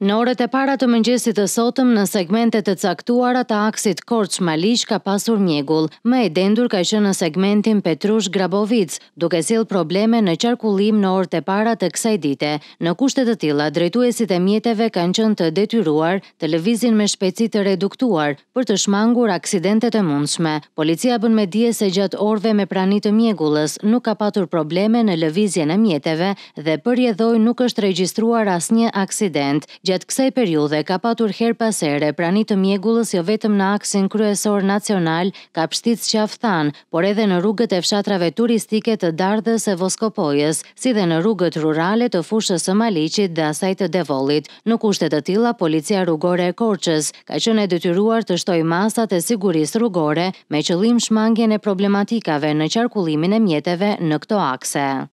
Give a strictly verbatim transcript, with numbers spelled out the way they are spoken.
Në orët e para të mëngjesit të sotëm, në segmentet të caktuara të aksit Korç-Maliq ka pasur mjegull. Më e dendur ka qenë në segmentin Petrush-Grabovic, duke sjellë probleme në qarkullim në orët e para të kësaj dite. Në kushte të tilla, drejtuesit e mjeteve kanë qenë të detyruar të lëvizin me shpejtësi të reduktuar për të shmangur aksidentet e mundshme. Policia bën me dije se gjatë orëve me prani të mjegullës nuk ka patur probleme në lëvizjen e mjeteve dhe përjedhoj nuk është regjistruar asnjë aksident. Gjatë kësaj periudhe ka patur her pas here prani të mjegullës jo vetëm në aksin kryesor nacional Kapshtic-Qaftan, por edhe në rrugët e fshatrave turistike të Dardhës e Voskopojës, si dhe në rrugët rurale të fushës së Maliqit dhe asaj të Devollit. Në kushte të tilla, policia rrugore e Korçës ka qenë e detyruar të shtojë masat e sigurisë rrugore me qëllim shmangjen e problematikave në qarkullimin e mjeteve në këto akse.